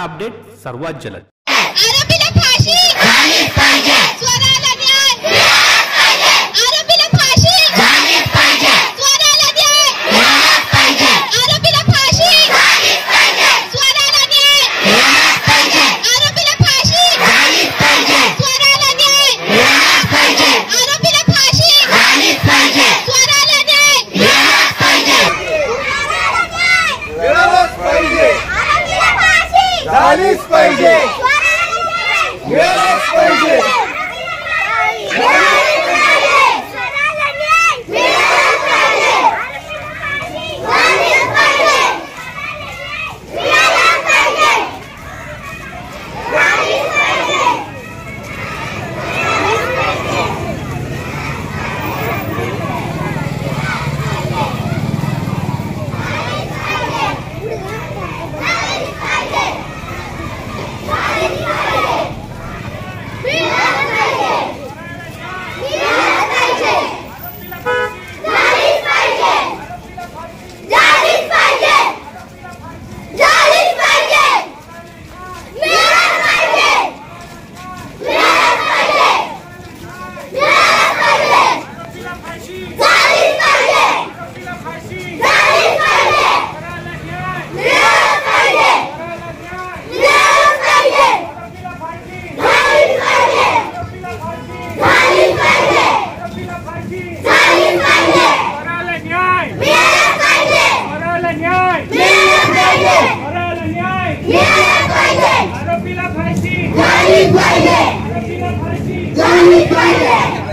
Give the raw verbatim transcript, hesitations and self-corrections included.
Update सर्वात जलद. आरोपीला फाशी झालीच पाहिजे. स्वराला न्याय मिळालाच पाहिजे. आरोपीला फाशी झालीच पाहिजे. स्वराला न्याय मिळालाच पाहिजे. आरोपीला फाशी झालीच पाहिजे. स्वराला न्याय मिळालाच पाहिजे. आरोपीला फाशी झालीच पाहिजे. स्वराला न्याय मिळालाच पाहिजे. आरोपीला फाशी झालीच पाहिजे. स्वराला न्याय मिळालाच पाहिजे. मिळालाच पाहिजे. आरोपीला फाशी झालीच पाहिजे. मिळालाच पाहिजे. आरोपीला फाशी झालीच पाहिजे. आरोपीला फाशी झालीच पाहिजे.